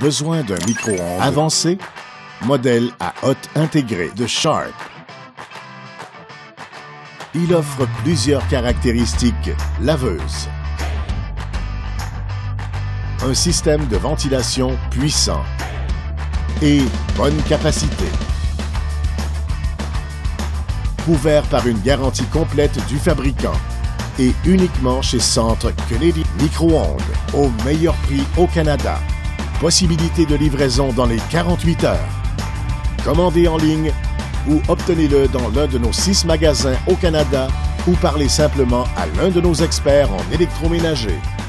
besoin d'un micro-ondes avancé? Modèle à hotte intégrée de Sharp. Il offre plusieurs caractéristiques laveuses. Un système de ventilation puissant et bonne capacité. Couvert par une garantie complète du fabricant et uniquement chez Centre Kennedy Micro-ondes, au meilleur prix au Canada. Possibilité de livraison dans les 48 heures. Commandez en ligne ou obtenez-le dans l'un de nos 6 magasins au Canada ou parlez simplement à l'un de nos experts en électroménager.